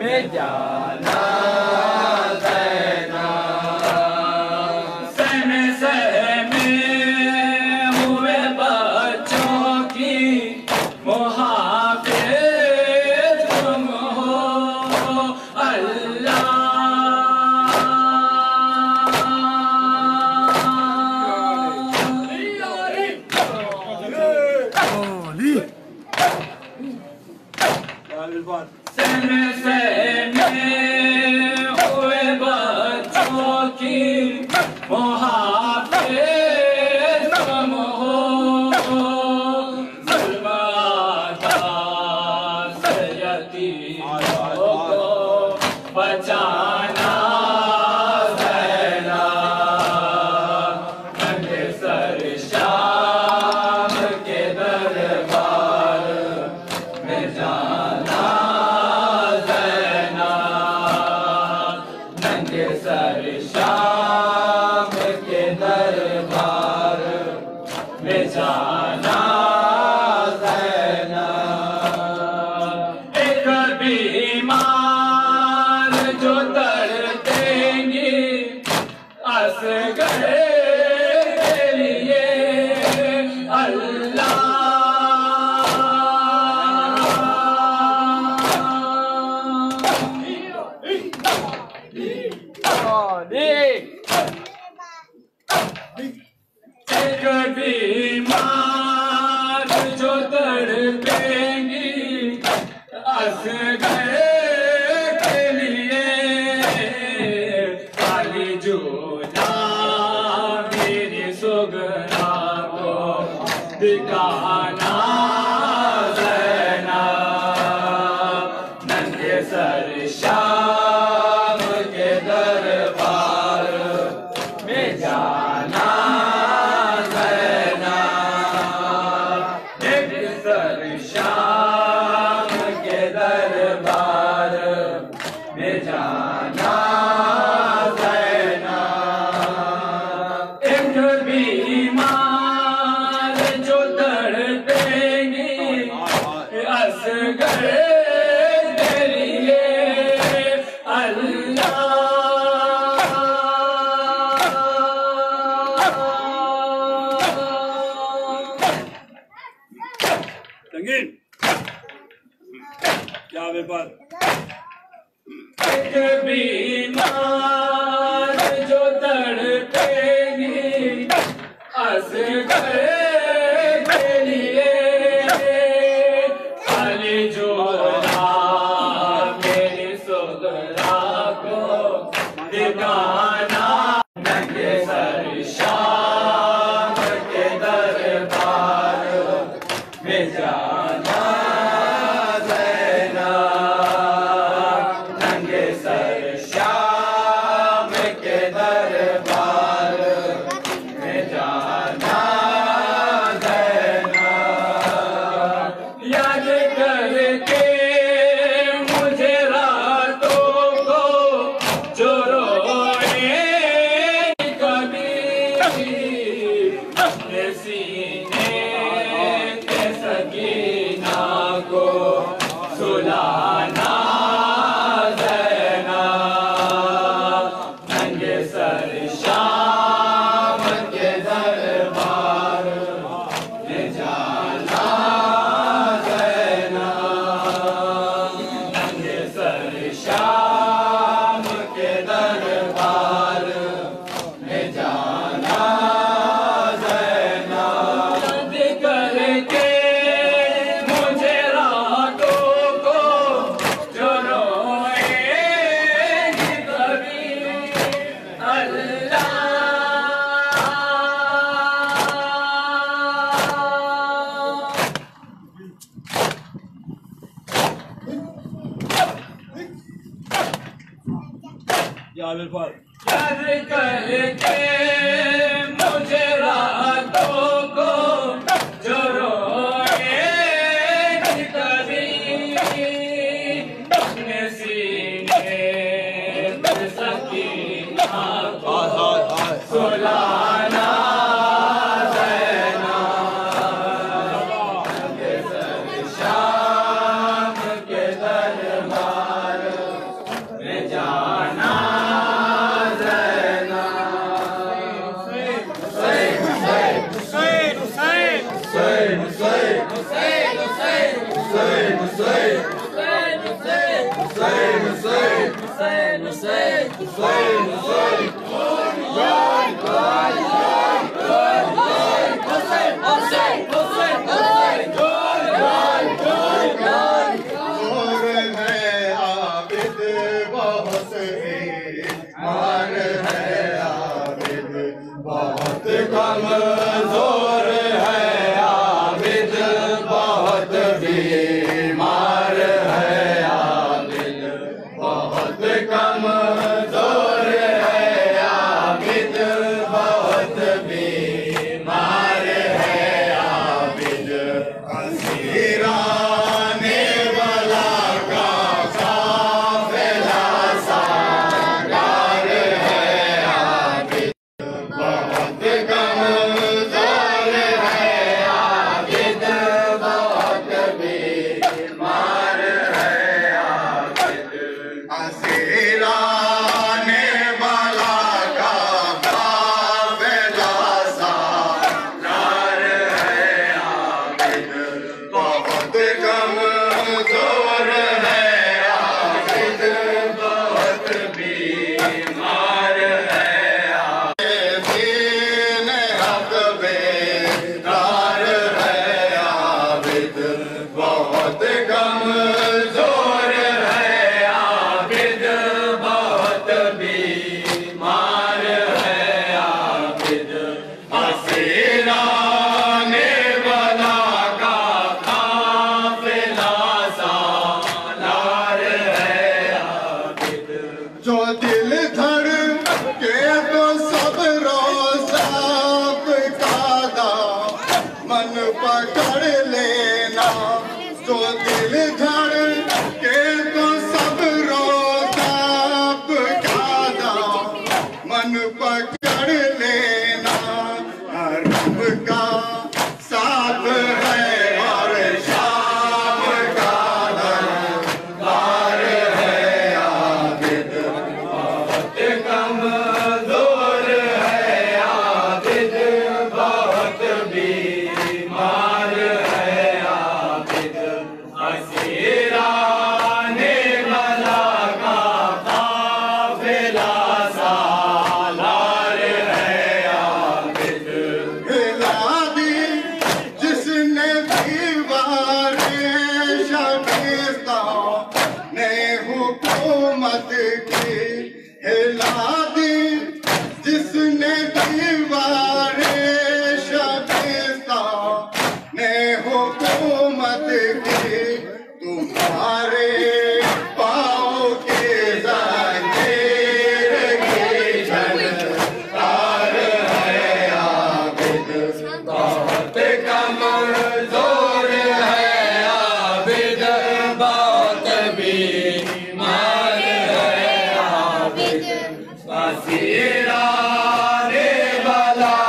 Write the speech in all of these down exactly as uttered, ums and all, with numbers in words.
में जाना ज़ैना सहमे सहमे हुए बच्चों की मुहाफिज तुम हो अल्लाह सहमे सहमे हुए बच्चों की मुहाफिज तुम हो जुल्म आता से यतीमों को बचाना ज़ैना नंगे सर शाम के दरबार में जाना सर शाम के दरबार में जाना ज़ैना एक बीमार जो तड़पेंगी असगर के लिए अल्लाह एक बीमार जो तड़पेंगी असगर के लिए खाली झूला मेरी सुगना को दिखाना ज़ैना नंगे सर शाम के दरबार में जाना शाम के दरबार में जाना ज़ैना एक बीमार जो तड़पेंगी असगर के लिए अल्लाह संगीत क्या व्यापार एक बीमार जो तड़पेगी असगर के लिए खाली झोला मेरी सुगरा को दिखाना नंगे सर शाम के दरबार में जाना ज़ैना नंगे सर शाम के दरबार में जाना ज़ैना याद करके मुझे रातों को जो रोए कभी अपने सीने सकीना को सुलाना ज़ैना नंगे सर शाम के दरबार में जाना ज़ैना नंगे सर शाम के दरबार में जाना ज़ैना याद करके याद करके मुझे रातों को जो रोए कभी अपने सीने पर सकीना को सुलाना ज़ैना शाम के दरबार हुसैन हुसैन हुसैन हुसैन कमजोर है आबिद बहुत बीमार है आबिद बहुत कमजोर है आबिद बहुत बीमार है आबिद हसीराने वाला का काफिला सागार है आबिद बहुत कमजोर है आबिद बहुत बीमार है आबिद हसीराने वाला का काफिला सागार है आबिद बहुत कमजोर है आबिद बहुत बीमार है दीन हक बेकार है आबिद बहुत कमजोर है आबिद बहुत बीमार है आबिद हसीराने वाला का काफिला सालार है आबिद जो दिल धड़ के तो सब रोज़ाब कादा मन पकड़ लेना जो दिल धड़ के तो सब रोज़ाब कादा मन पकड़ लेना हरम का साथ है और शाम का दरबार है आबिद बहुत कमजोर है आबिद बहुत बीमार है आबिद हसीराने वाला का काफिला सालार है आबिद हिला दी जिसने दीवारे शकीस्ता ने हुकूमत की हिला दी जिसने दीवारे शकीस्ता ने हुकूमत की तुम्हारे पाँव के जंजीर की झनकार है आबिद बहुत कमजोर है आबिद बहुत बीमार है आबिद हसीराने वाला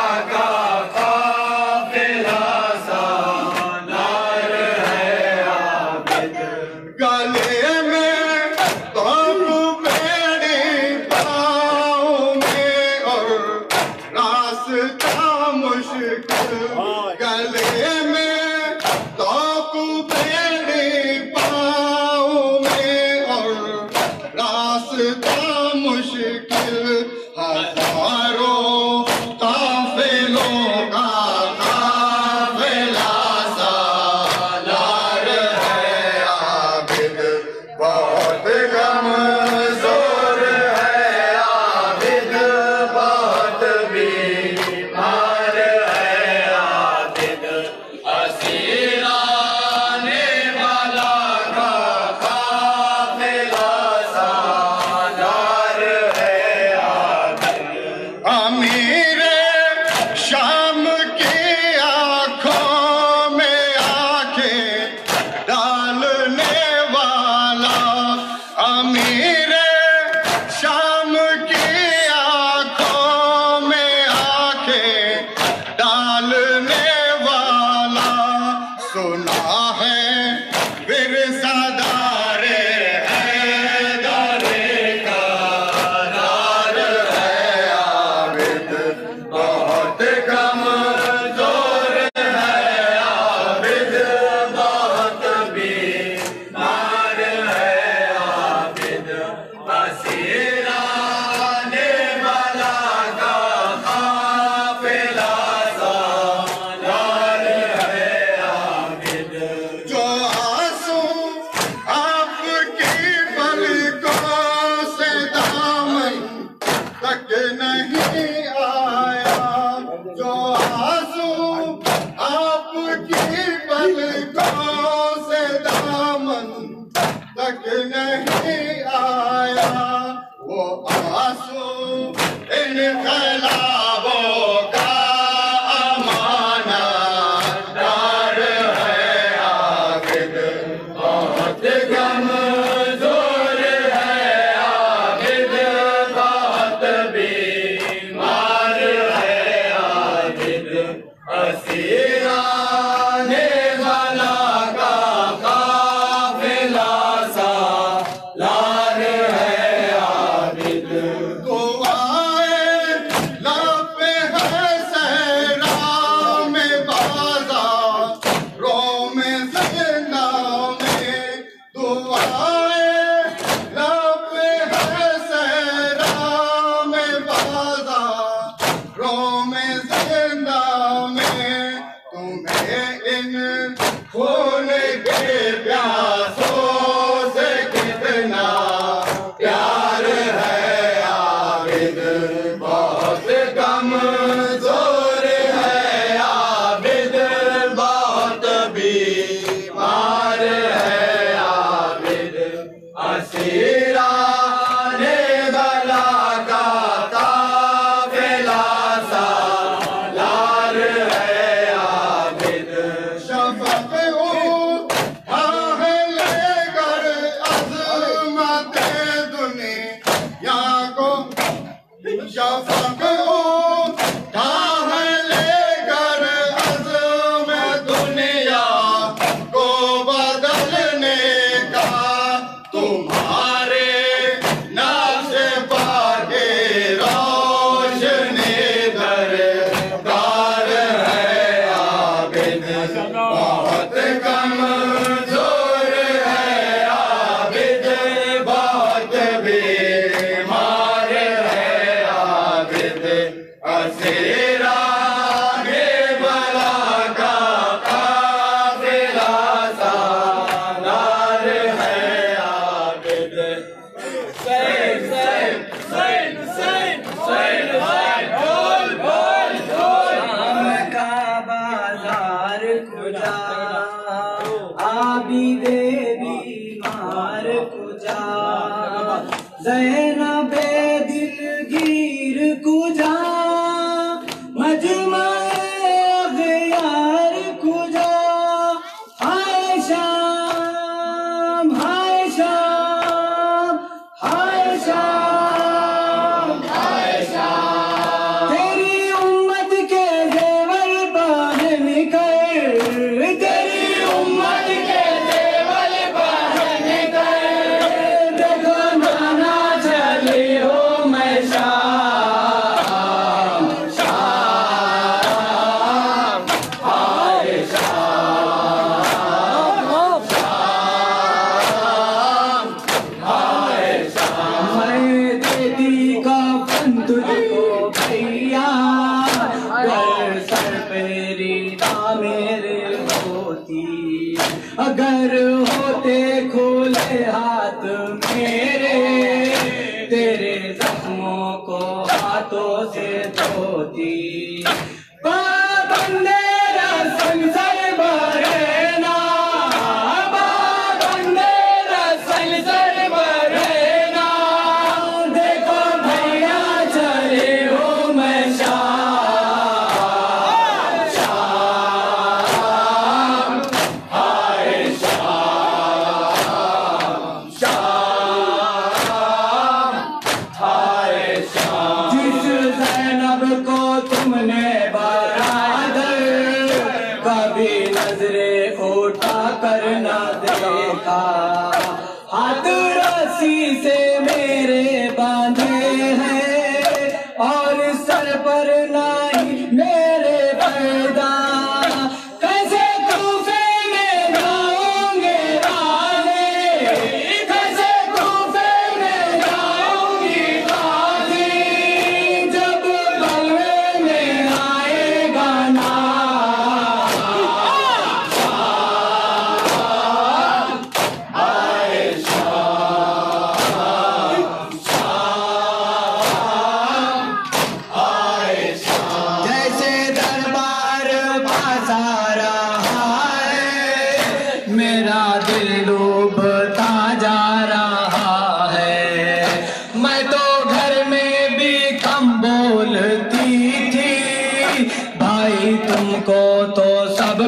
कैसे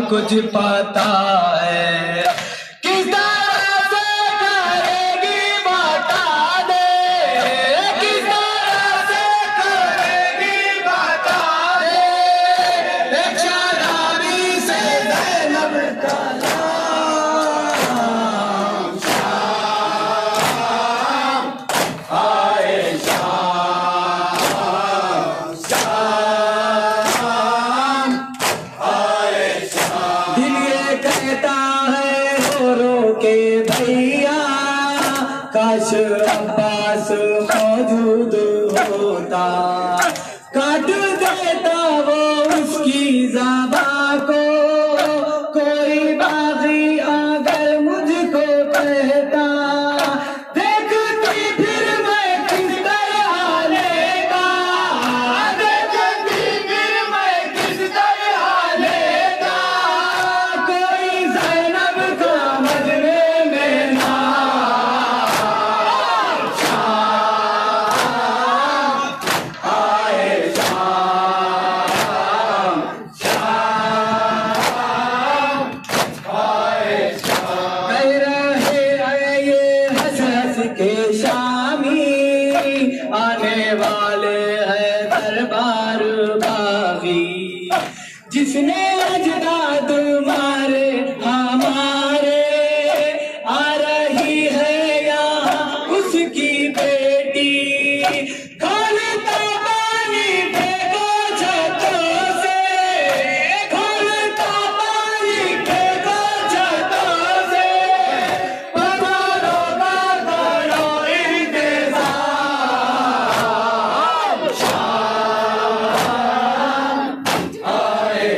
कुछ पता है। किस तरह से करेगी बता दे, किस तरह से करेगी बता दे। एक शराबी से ज़ैनब का नाम शाम, आए शाम, शाम, आए शाम। दिल ये कहता है रो रो के भैया, काश अब्बास मौजूद होता, काट देता वो उसकी ज़बां को। कोई बागी अगर मुझको कहता, देखती फिर मैं किस तरह लेगा, देखती फिर मैं किस तरह लेगा। कोई ज़ैनब का मजमे में नाम शाम, आए शाम, शाम, आए शाम। कह रहे हैं ये हंस हंस के शामी, आने वाले हैं दरबार बागी। जिसने अजदाद मारे हमारे, आ रही है यहाँ उसकी बेटी। खोलता पानी फेंको छतों से, खोलता पानी फेंको छतों से। पत्थरों का करो इंतज़ाम, शाम, आए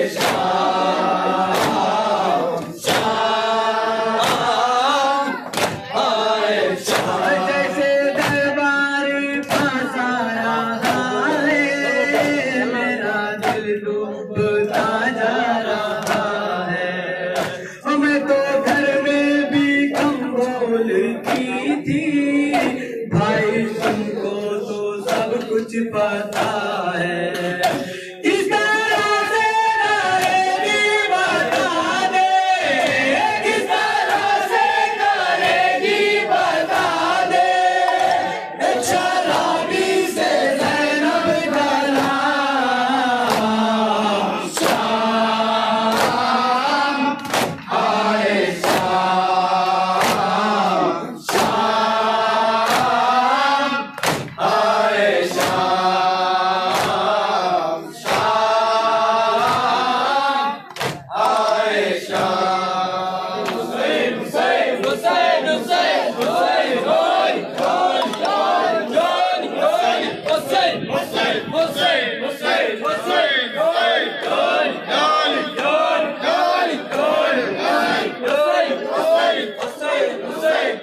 शाम, शाम, आए शाम। जैसे दरबार फंसाया है, मेरा दिल डूबता जा रहा है। और मैं तो घर में भी कम बोलती थी, भाई तुमको तो सब कुछ पता है। किस तरह से करेगी बता दे, किस तरह से करेगी बता दे। एक शराबी से ज़ैनब का नाम शाम, आए शाम, शाम, आए शाम, शाम, आए शाम। हुसैन हुसैन हुसैन हुसैन हुसैन होय, होय, होय, होय, होय। हुसैन हुसैन हुसैन हुसैन हुसैन होय, होय, होय, होय, होय, होय, होय, होय, होय, हुसैन हुसैन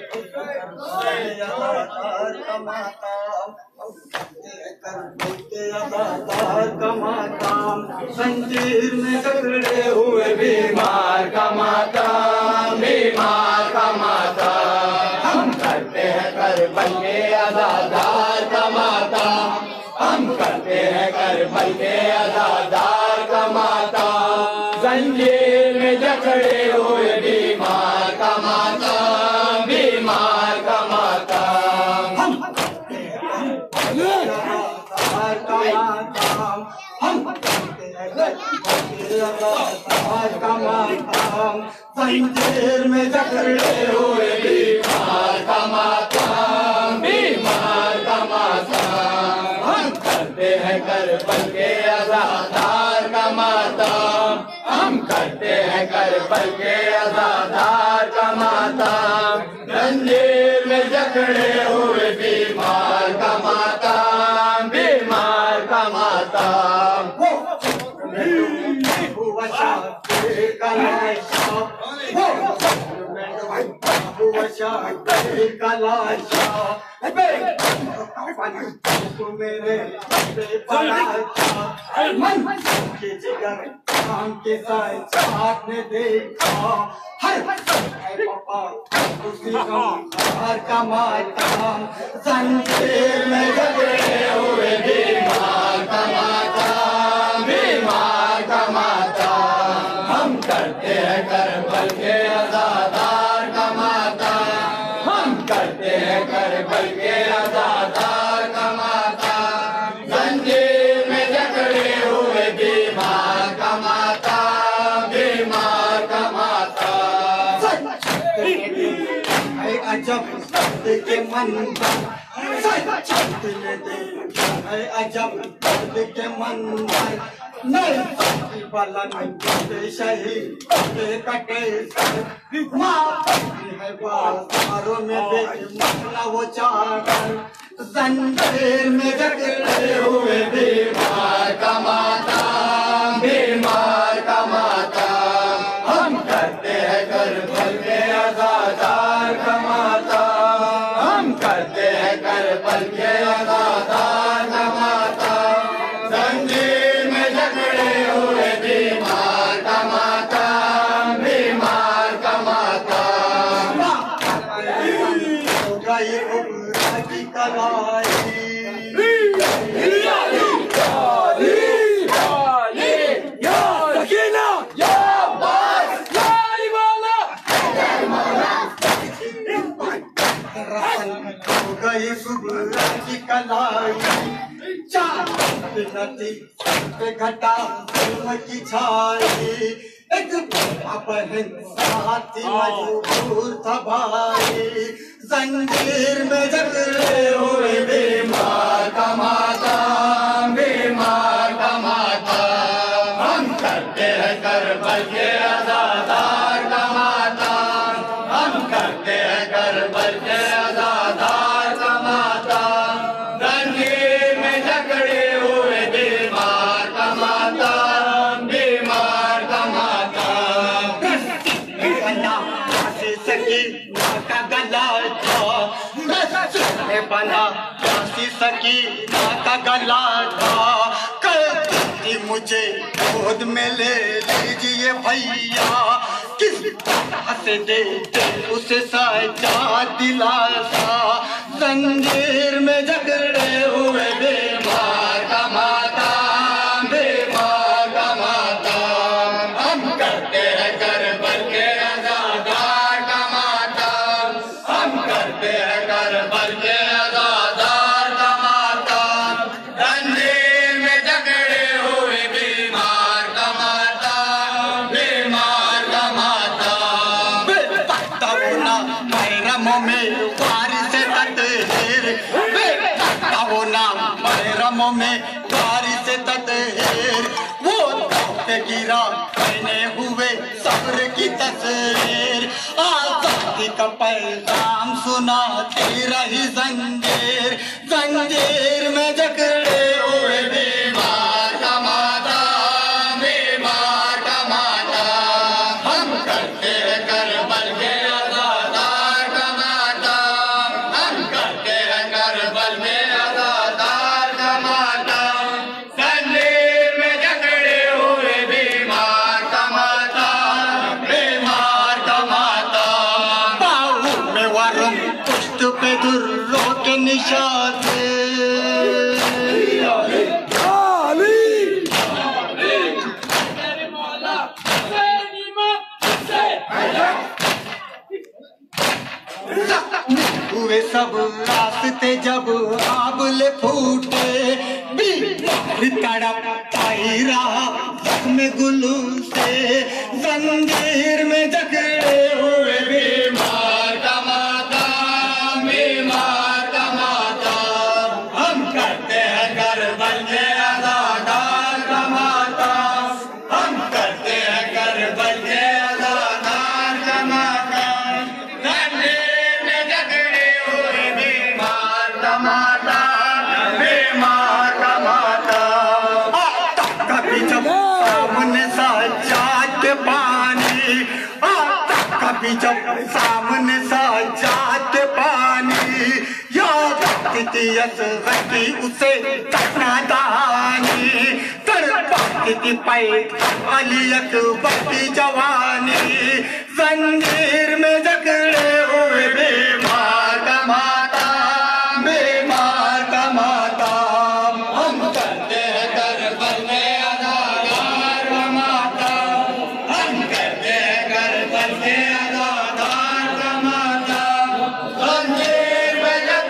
संजीर में जकड़े हुए बीमार का मातम, बीमार का मातम। हम करते हैं करबल के अज़ादार का मातम, हम करते हैं करबल के अज़ादार का मातम। संजीर में जकड़े हुए बीमार का मातम, बीमार का मातम। हम करते हैं अज़ादार का मातम, हम करते हैं अज़ादार का मातम। संजीर में जकड़े हुए बीमार का मातम, बीमार का मातम। हम करते हैं करबल के अज़ादार का मातम, हम करते हैं करबल के अज़ादार का मातम। जंजीर में जकड़े हुए बीमार का मातम, बीमार का मातम। मेरे के जिगर काम के साथ आपने देखा हर पापा उसी हर का मातम संजीर में जकड़े हुए बीमार का मातम, बीमार का मातम। हम करते कर बल के अदादार कमाता, जंजीर में जकड़े हुए बीमार कमाता, बीमार कमाता। है अजब दर्द के मंजर, है अजब दर्द के मंजर, नहीं बलन के शहीद के कटे सर, माँ है बाजारों में बेचना वो चाकर, जंजीर में जकड़े हुए बीमार कमाता, बीमार कमाता। हम करते हैं कर बल के अदादार कमाता, हम करते हैं कर बल के अदादार कमाता, जंजीर में जकड़े हुए बीमार कमाता, बीमार कमाता। हो गई उम्र की कलाई, हो गई सुबह की कलाई, चार नदी पे घटा फिल्म की छाई, एक बहन साथी मजबूर था भाई, जंजीर में जकड़े हुए बीमार कमाता, बीमार कमाता। हम करते हैं कर बल के अदादार कमाता, हम करते हैं कर बल के अदादार कमाता, जंजीर में जकड़े हुए बीमार कमाता, बीमार कमाता। से सकी का गला था, बना काशी सकी का गला था, कहती मुझे गोद में ले लीजिए भैया, किस तरह से देते उसे सजा दिलासा, जंजीर में जकड़े हुए बीमार कमाता, बीमार कमाता। हम करते हैं कर बल के अदादार कमाता, हम करते हैं कर बल के अदादार कमाता, जंजीर में जकड़े हुए बीमार कमाता, बीमार कमाता। पैरमों में बारिश तटहेर, वो नाम पैरमों में बारिश तटहेर, वो पे गिरा मैंने हुए सब्र की तस्वीर, आजादी का पैगाम सुनाती रही जंजीर, जंजीर में जकड़े हुए बीमार कमाता, बीमार कमाता। हम करते हैं कर बल के अदादार कमाता, हम करते हैं कर बल के अदादार कमाता, जंजीर में जकड़े हुए बीमार कमाता, बीमार कमाता। बाहु में वरुण पुष्ट पे दुर्रों के निशान, हुए सब रास्ते जब आबले फूटे, तड़पता ही रहा जख्म गुलू से, जंजीर में जकड़े हुए बीमार कमाता, बीमार कमाता। हम करते हैं कर बल के अदादार कमाता, हम करते हैं कर बल के अदादार कमाता, जंजीर में जकड़े हुए बीमार कमाता, बीमार कमाता। कभी जब सामने सजाद के पानी, कभी जब सामने सजाद के पानी, याद आती असग़र उसे तनादानी, तड़पती पे अली अकबर की जवानी, जंजीर में जकड़े हुए बीमार कमाता, बीमार कमाता। हम करते हैं कर बल में अदादार कमाता, हम करते हैं कर बल में अदादार कमाता, जंजीर में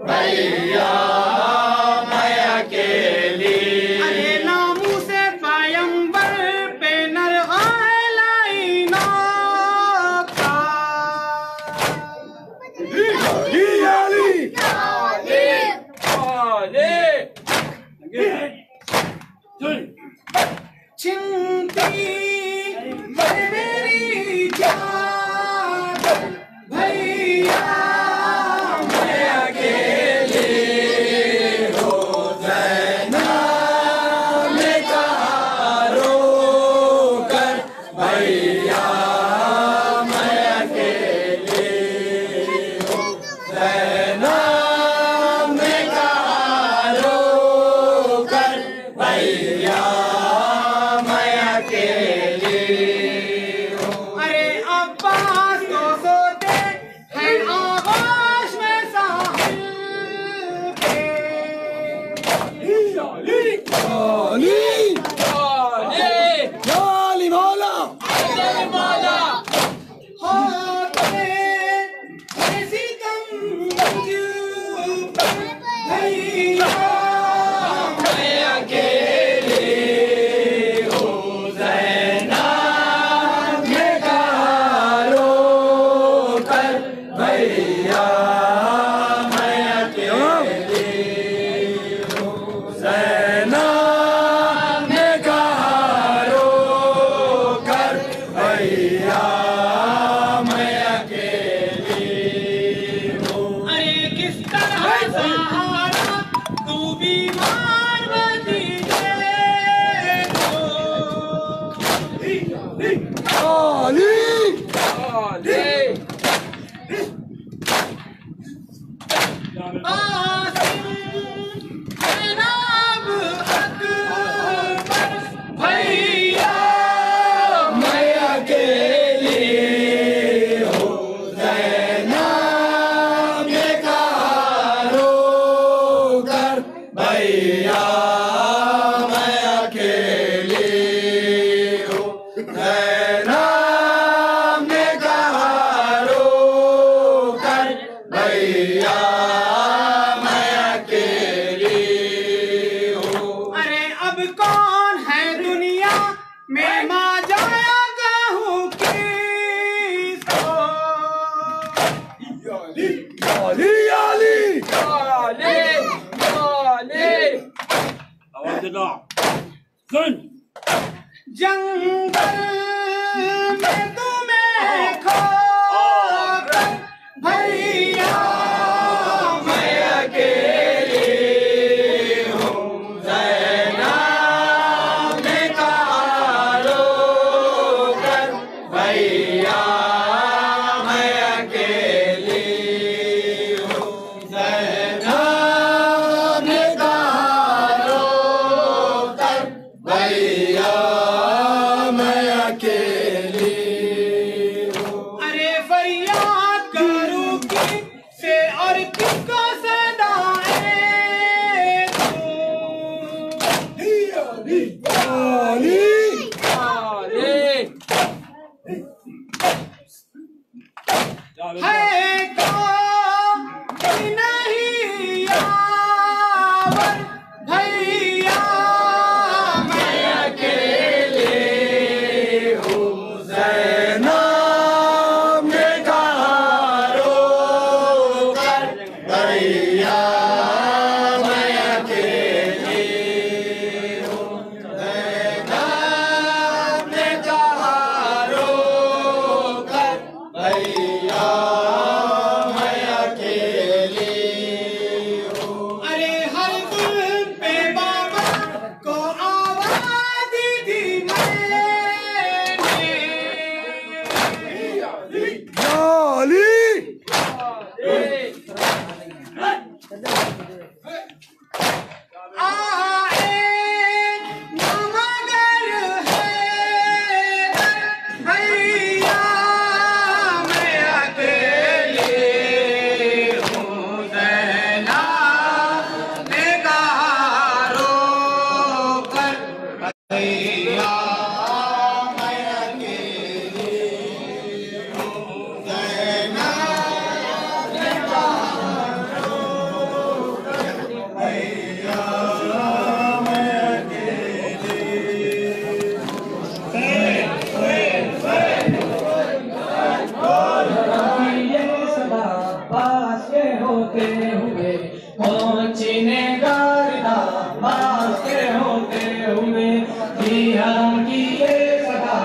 भैया मैं अकेली। अरे नामू से पैगंबर पे नर लाई ना का। चिंती मेरी जान भैया मैं अकेली हो ज़ैना में कहा रो कर भैया मैं अकेली हो। ज़ैना में कहा रो कर भैया मैं अकेली हूँ। अरे अब्बास तो सोते हैं आकाश में साहिल पे। होते हैं सितम मौजूद भैया मैं अकेली हूँ। ज़ैना में कहा रो कर भैया मैं अकेली हूँ। ज़ैना में कहा रो कर भैया मैं अकेली हूँ। अरे किस तरह सहारा तू बीमार बनी है जनाब अकबर भैया मैं अकेली हूँ। ज़ैना में कहा रो कर भैया मैं अकेली हूँ। ज़ैना में कहा रो कर भैया मैं अकेली हूँ। अरे अब कौन है दुनिया में माँ जाया कहूँ किसको। जंगल में तुम्हें खोकर भैया मैं अकेली हूँ। ज़ैना में कहा रो कर भैया मैं अकेली हूँ। ज़ैना में कहा रो कर भैया मैं अकेली हूँ। अरे फरियाद करूँ किससे और किसको सदाए है कोई नहीं यावर भैया मैं अकेली हूँ। ज़ैना में कहा रो कर भैया मैं अकेली हूँ। ज़ैना में कहा रो कर भैया मैं अकेली हूँ। अरे हर गुल पे बाबा को आवाज़ दी थी मैंने। आए ना मगर है भैया मैं अकेली हूँ। ज़ैना ने कहा रो कर भैया मैं अकेली हूँ। ज़ैना ने कहा रो पहुंचने गारदा अब्बास के होते हुए जी हरम की ये सदा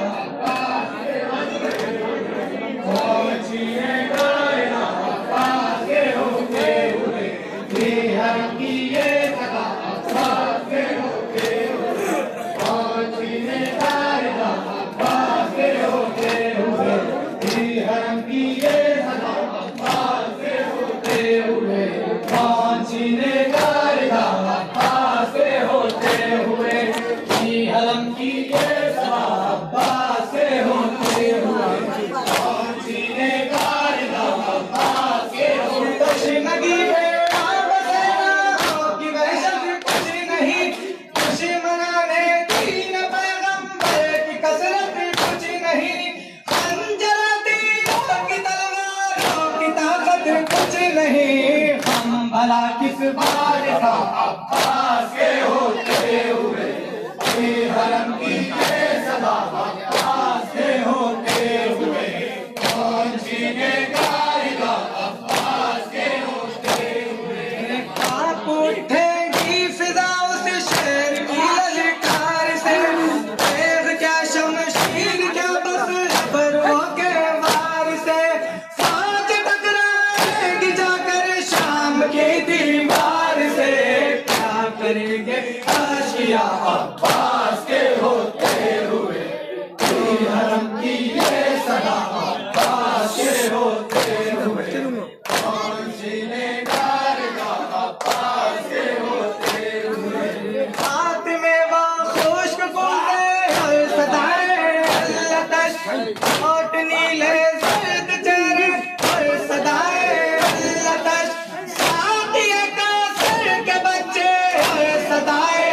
पहुंचने गारदा अब्बास के होते हुए जी हरम की ये सदा अब्बास के होते हुए पहुंचने गारदा अब्बास के होते हुए जी हरम की ये सदा अब्बास के होते हुए पहुंचने गारदा अब्बास के होते हुए जी हरम की ये सदा अब्बास के होते हुए पहुंचने गारदा अब्बास के होते तशनगी में बसेरा की वहशत कुछ नहीं, खुशी मनाने दीन पैगंबर की कसरत कुछ नहीं, खंजर तीरों की तलवारों की ताकत कुछ नहीं, हम भला किस बात का अब्बास के होते हुए जी हरम की ये सदा अब्बास के होते हुए पहुंचने गारदा अब्बास के होते हुए कांप उठेगी फिजा उस शेर की ललकार से, तेज क्या शमशीर क्या बस रबरों के वार से, साथ टकराएगी जाकर शाम की दीवार से, क्या करेंगे आशिया अब्बास के होते हुए जी हरम की ये सदा अब्बास के होते हुए पहुंचने गारदा अब्बास के होते हुए हाथ में वो खुश्क फूले और सदाए लतश होठ नीले सर्द चेहरे और सदाए लतश साथिये का सर के बच्चे और सदाए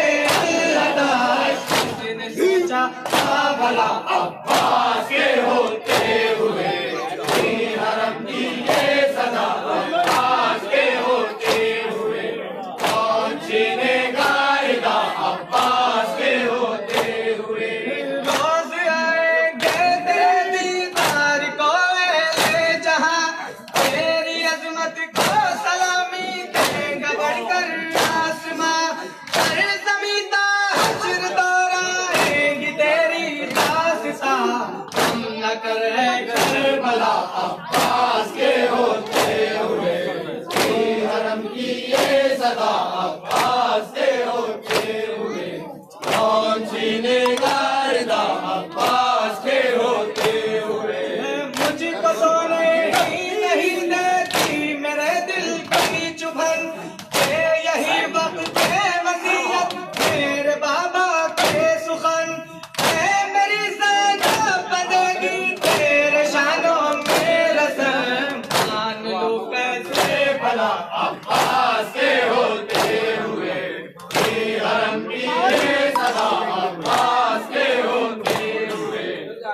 लतश जिसने सोचा था भला अब्बास के होते हुए जी हरम की ये सदा अब्बास के होते हुए पहुंचने गारदा अब्बास के होते हुए रोज आएंगे तेरे दीदार को ले जहां, तेरी अजमत को सलामी देंगे बढ़कर आसमां, हर ज़मीं हश्र दोहराएंगी तेरी दास्तां, हम न करे करबला अब्बास के होते हुए जी हरम की ये सदा अब्बास के होते हुए पहुंचने गारदा अब्बास के होते हुए मुझको सोने ही नहीं देती मेरे दिल की चुभन, ये यही वक्त है वसीयत मेरे बाबा के सुखन, है मेरी सदा बंदेगी तेरे शानों में रसम, मान लो कैसे भला अब्बास के होते हुए जी हरम की ये सदा अब्बास के होते हुए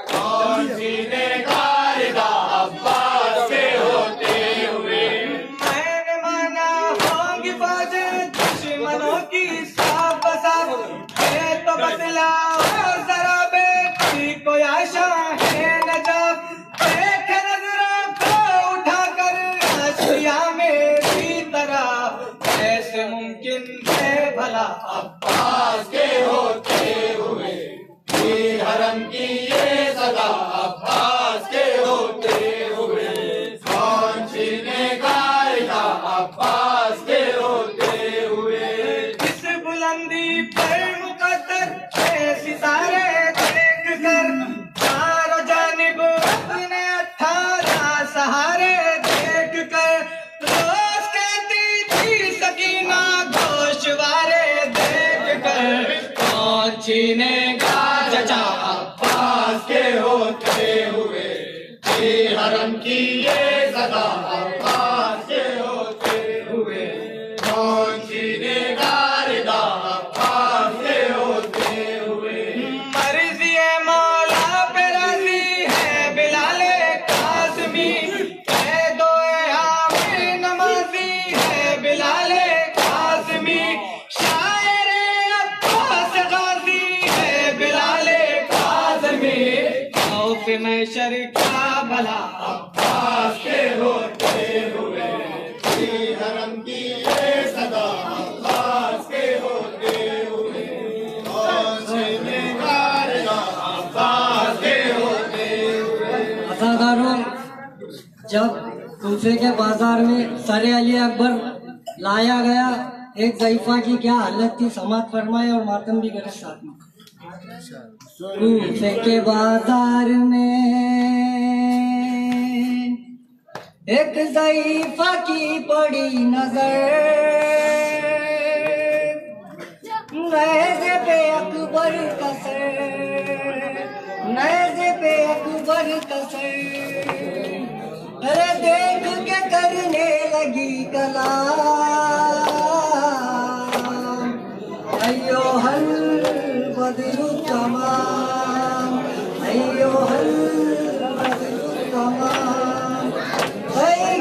पहुंचने गारदा अब्बास के होते हुए मैंने माना होंगी फौजें दुश्मनों की साफ बसाफ, ये तो बतलाओ जरा बेटी को आशा है नजाब, देख नजरों को उठाकर आशिया मेरी तरह, कैसे मुमकिन है भला अब्बास के होते हुए जी हरम की ये सदा अब्बास के होते हुए पहुंचने गारदा अब्बास के होते हुए इस बुलंदी पर मुकद्दर के सितारे देख कर चारों जानिब अपने अठारह सहारे देख कर रोज कहती थी सकीना गोशवारे देख कर पहुंचने गारदा अब्बास के होते हुए जी हरम की ये सदा अब्बास के होते हुए पहुंचने गारदा अब्बास के होते हुए मर्ज़ी मौला पे राज़ी है बिलाले काज़मी, कह दो आमिर नमाज़ी है बिलाले काज़मी, शायर अब्बास गाज़ी है बिलाले काज़मी, खौफ में शर्का भला अब्बास के होते हुए जी हरम की ये सदा कूफे के बाजार में सरे अली अकबर लाया गया। एक ज़ईफा की क्या हालत थी, समात फरमाए और मातम भी करे साथ में। कूफे के बाजार में एक ज़ईफा की पड़ी नजर, नज़े पे अकबर का सर, नज़े पे अकबर का सर। अरे देख के करने लगी कलाम, अयो हल बदलू तमाम, अयो हल बदलू तमाम। ऐ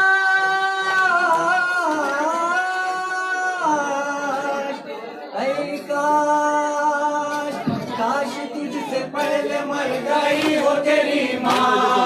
काश, ऐ काश, काश तुझसे पहले मर गई हो तेरी माँ।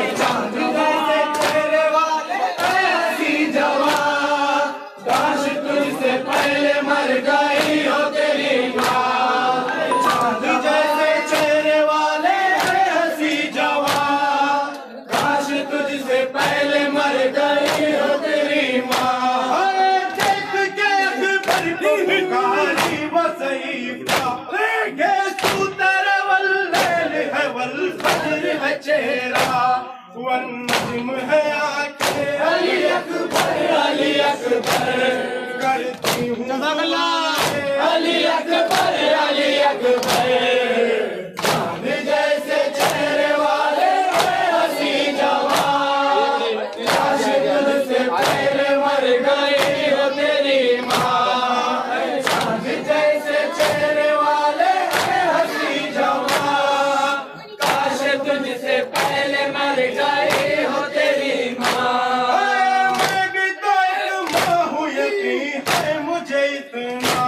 चेहरा वन्नम है आंखें, अली अकबर अली अकबर करती हूँ अली अकबर अली अकबर। चांद जैसे चेहरे वाले हंसी जवान, काश तुझसे पहले मर गई हो तेरी माँ। चांद जैसे चेहरे वाले हंसी जवान, काश तुझसे पहले मर गई हो तेरी माँ। मैं भी तो एक माँ हूँ, यकीन है मुझे इतना,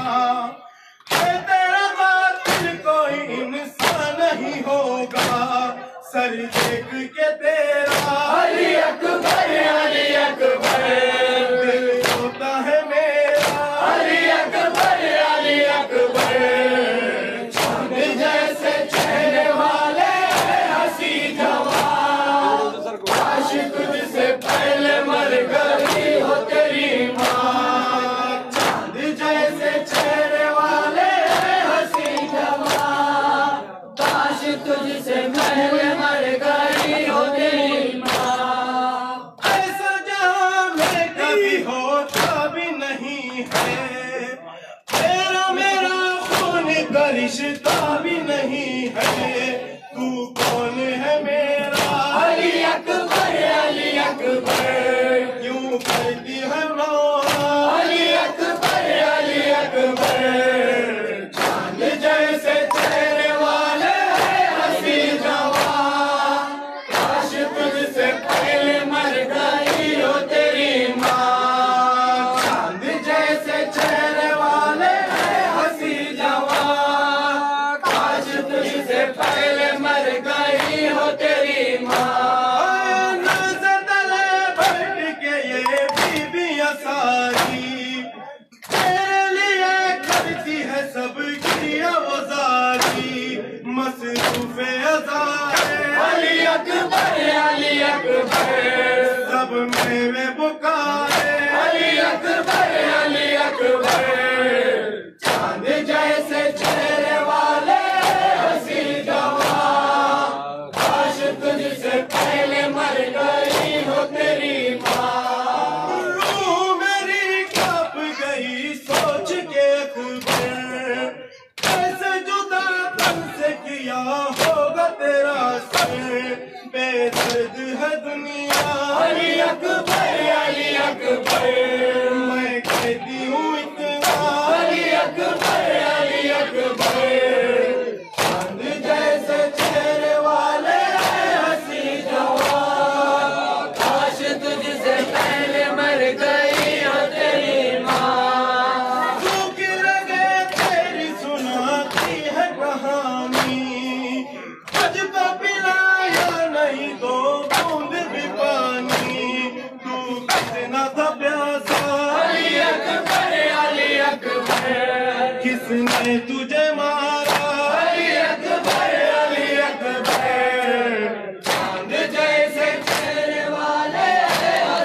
तेरा कातिल कोई इंसान नहीं होगा। सर देख के तेरा अली अकबर अली अकबर, दिल होता है मेरा अली अकबर अली अकबर। चांद जैसे चेहरे वाले हंसी जवान, काश तुझसे पहले मर गई हो तेरी माँ। चांद जैसे चेहरे वाले हंसी जवान, काश तुझसे पहले मर गई हो तेरी माँ। ऐसा जहाँ में कभी होता भी नहीं है, तेरा मेरा खून का रिश्ता भी नहीं है। तू कौन है मेरा अली अकबर अली अकबर, क्यों करती है रोना अली अकबर अली अकबर। चांद जैसे चेहरे वाले हंसी जवान, काश तुझसे पहले मर गई हो तेरी माँ। चांद जैसे चेहरे वाले हंसी जवान, काश तुझसे पहले मर गई हो तेरी माँ। नज़र तले बैठ के ये बीबियाँ सारी, तेरे लिए करती है सबकी आवाज़ारी। मसरूफ़े अज़ारे अली अकबर अली अकबर, सब मेरे पुकारे अली अकबर अली अकबर। चांद जैसे चेहरे वाले हंसी जवान, काश तुझसे पहले मर गई हो तेरी माँ। रूह मेरी कांप गई सोच के अकबर, कैसे जुदा तुमसे किया होगा तेरा सर। बेदर्द है दुनिया अली अकबर अली अकबर, मैं कहती हूँ इतना अली अकबर अली अकबर। चांद जैसे चेहरे वाले हंसी जवान, काश तुझसे पहले मर गई हो तेरी माँ। सूखी रगे तेरी सुनाती है कहानी, अजब पिलाया नहीं दो बूंद भी पानी। तू कितना था प्यासा अली अकबर अली अकबर, किसने तुझे मारा अली अकबर अली अकबर। चांद जैसे चेहरे वाले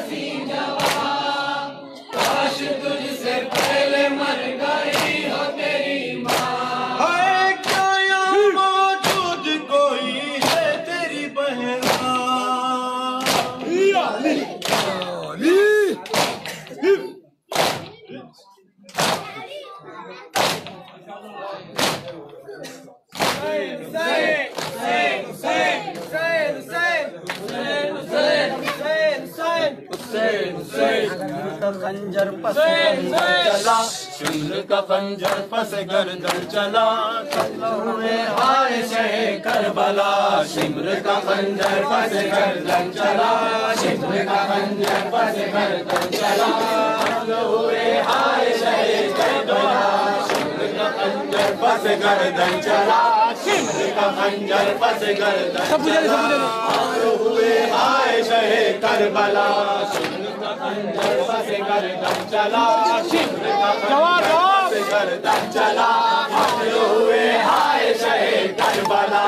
खंजर पस चला शिमर का खंजर पस गर्दन चला हुए हाय शहे करबला शिमर का खंजर पस गर्दन चला शिमर का खंजर पस गर्दन चला हुए हाय शहे करबला शिमर का खंजर पस गर्दन चला शिमर का खंजर पस गर्दन चला हुए हाय शहे करबला खंजर पस गर्दन चला शिमर का खंजर पस गर्दन चला हुए हाय शहे करबला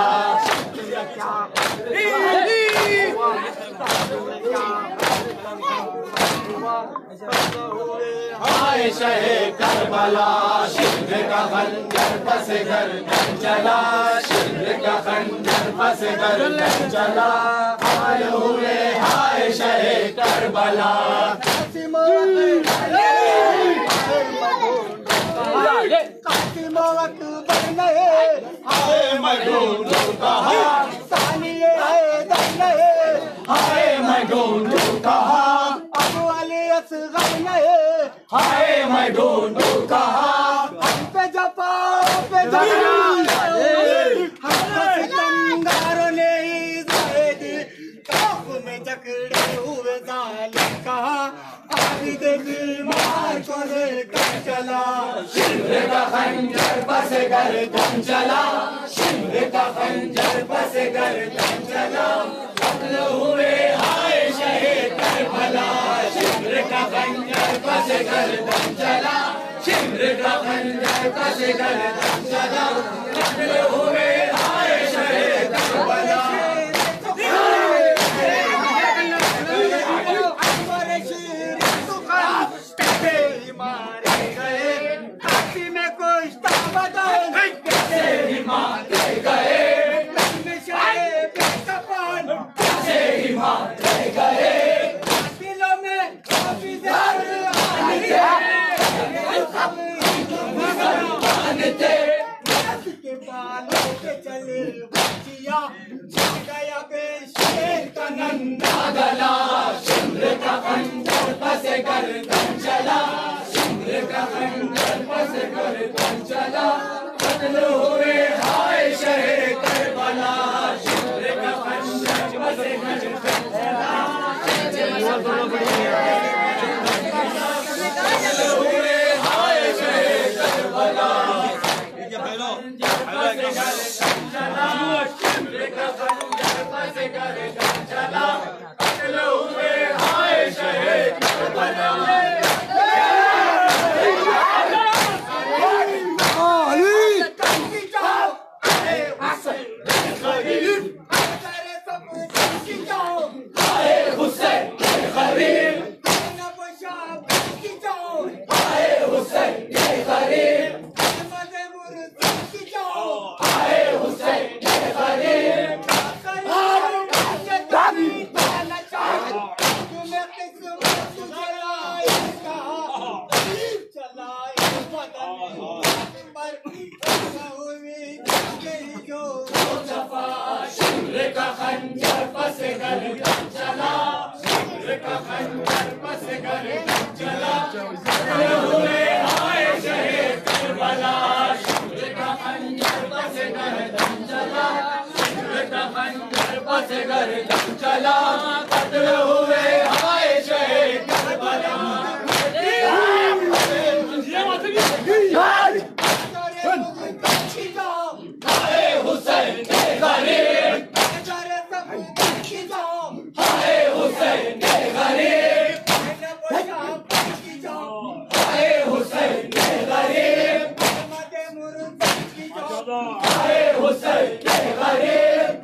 हाय शहे करबला शिमर का खंजर पस गर्दन चला शिमर का खंजर पस गर्दन चला हुए हाय शहे करबला हाय मैं ढूंढूं कहाँ सानिए हाय मैं ढूंढूं कहाँ अब वाले असग़र नहीं हाय मैं ढूंढूं कहाँ पे जपा पे जपा सितमगारों ने ज़ाहिद काफ में जकड़े हुए जालिम कहा आबिद बीमार को लेकर चला शिमर का खंजर पस गर्दन चला शिमर का खंजर पस गर्दन चला कत्ल हुए हाय शहे करबला शिमर का खंजर पस गर्दन चला शिमर का खंजर पस गर्दन चला कत्ल हुए हाय शहे करबला मारे गए काशी में कुछ कैसे ही मारे गए कैसे ही मारे गए दिलों में काफी के बालों पे चले बच्चिया गया बेशेर का नंदा गला शिमर का खंजर पस गर्दन चला शिमर का खंजर पस गर्दन चला कत्ल हुए हाय शहे करबला शिमर का खंजर पस गर्दन चला कत्ल हुए हाय शहे करबला शिमर का खंजर पस गर्दन चला कत्ल हुए हाय शहे करबला शिमर का खंजर पस गर्दन चला शिमर का खंजर पस गर्दन चला हुए हाय शहे करबला शिमर का खंजर पस गर्दन चला शिमर का खंजर पस गर्दन चला कत्ल हुए हाय शहे करबला हाय हुसैन के गरीब हाय हुसैन के गरीब हाय हुसैन के गरीब हाय हुसैन के गरीब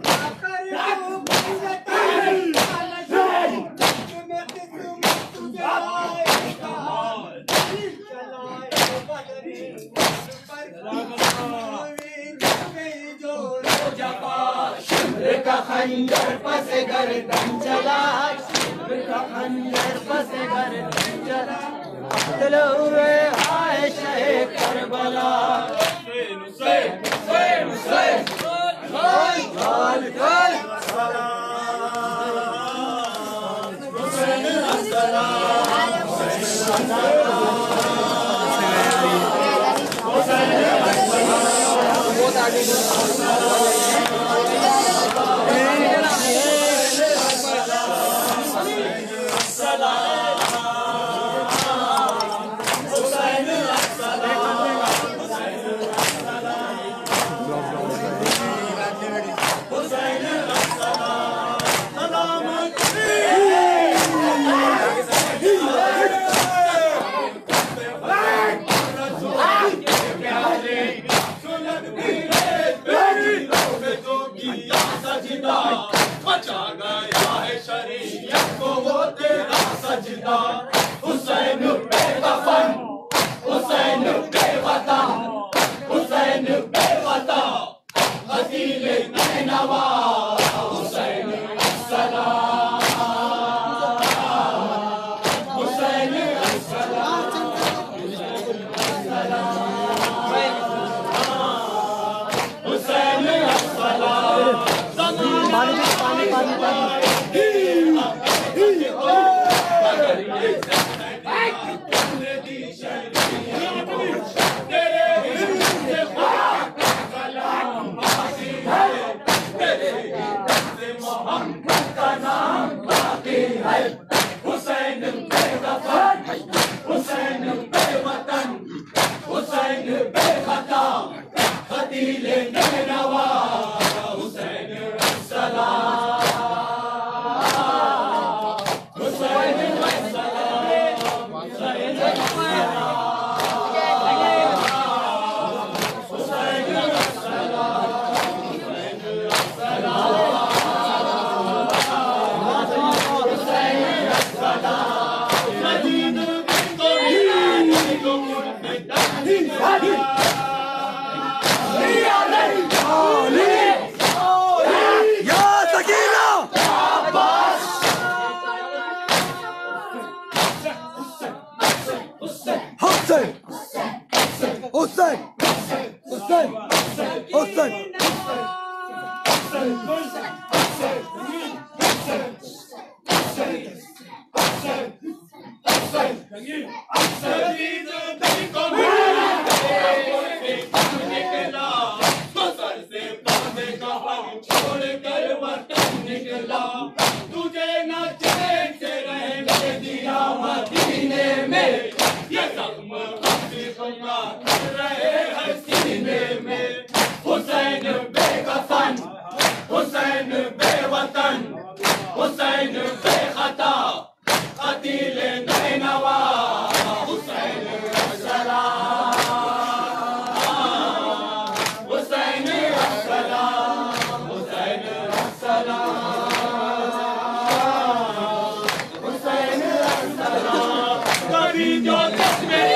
शिमर का खंजर पस गर्दन चला शिमर का खंजर पस गर्दन चला कत्ल हुए हाय शहे करबला सजदा, मचा गया है शरीयत को वो तेरा सजदा। हुसैन बेवतन, हुसैन बेवतन, हुसैन बेवतन, कतील नैनवा, हुसैन अस्सलाम, हुसैन अस्सलाम, हुसैन अस्सलाम। पानी पानी पानी पानी हुसैन बेवतन, हुसैन बेवतन, हुसैन बेखता, कतील नैनवा, हुसैन अस्सलाम, हुसैन अस्सलाम, हुसैन अस्सलाम, हुसैन तुझे न चैन से रहने दिया मदीने में, ये जख्म हकीकत रहे हैं सीने में। हुसैन बेकफन, हुसैन बेवतन, हुसैन बेखता, कतील नैनवा, हुसैन अस्सलाम, हुसैन अस्सलाम, हुसैन अस्सलाम, हुसैन अस्सलाम। कभी जो तस्वीर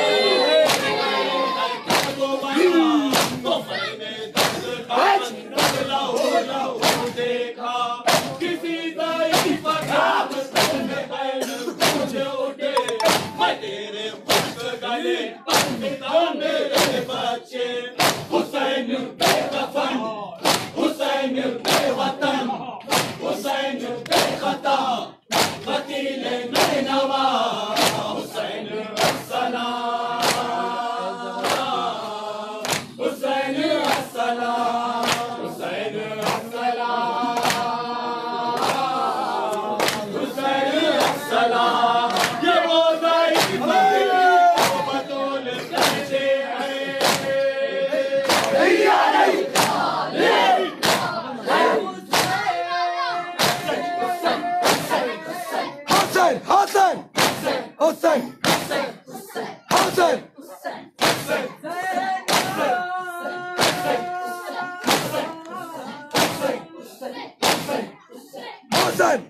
तो बना तो मैंने दर्द का लहू लहू देखा, किसी दाई पठाब में बैल पूछे उठे, मैं तेरे पुष्प गले पंडिता मेरे बच्चे। हुसैन बेकफन, हुसैन बेवतन, हुसैन बेखता, कतील नैनवा, हुसैन अस्सलाम, हुसैन अस्सलाम, हुसैन अस्सलाम, हुसैन अस्सलाम। ये वो ज़ईफ़ जो बतौल कहते हैं, Hassan! Hassan! Hassan! Hassan!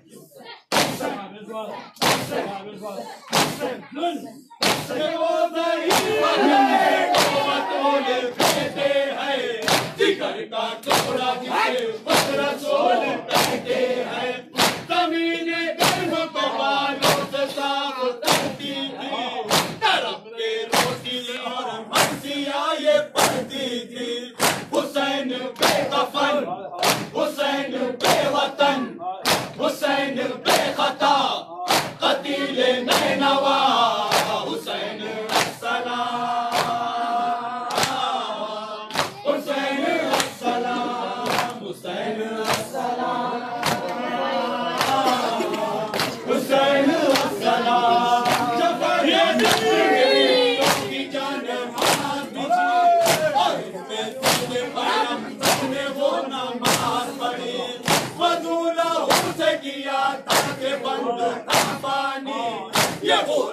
ये वो ज़ईफ़ जो बतौल कहते हैं, जिगर का टुकड़ा जिसे रसूल कहते हैं। ज़मीने गर्म को बालों से साफ करती थी, तरफ के रोटी और मर्सिया ये पढ़ती थी। हुसैन बेकफन, हुसैन बेवतन, हुसैन बेखता, कतील नैनवा, हुसैन अस्सलाम, हुसैन अस्सलाम, हुसैन अस्सलाम, हुसैन अस्सलाम। जफर ये जिंदगी की जान मार दीजिए, और इसमें तुझे बयान करने वो नमाज पढ़ी, वज़ू लहू से किया ताकि बंद था पानी, ये वो